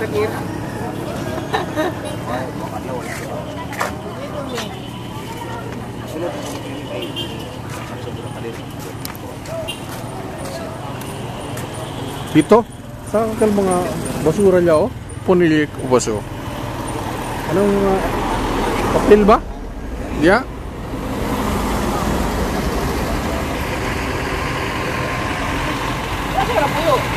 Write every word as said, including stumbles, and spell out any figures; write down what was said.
sakit. Dito, sa kal mga basura niya oh, punilik ubaso. Anong uh, papel ba? Dia? Masarap po yun.